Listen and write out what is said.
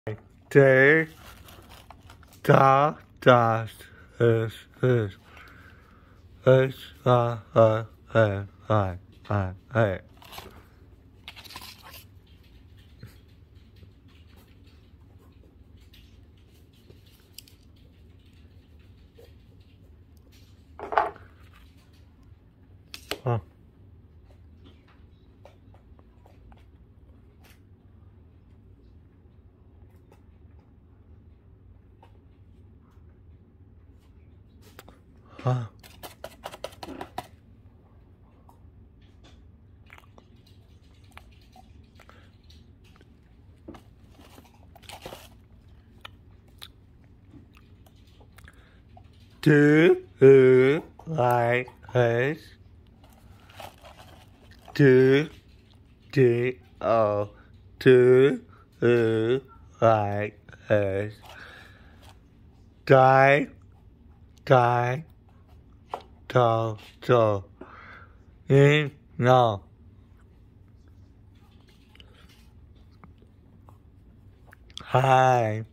D, da, das, ist, hey. Do like this. Do like this. Die, no. Hi.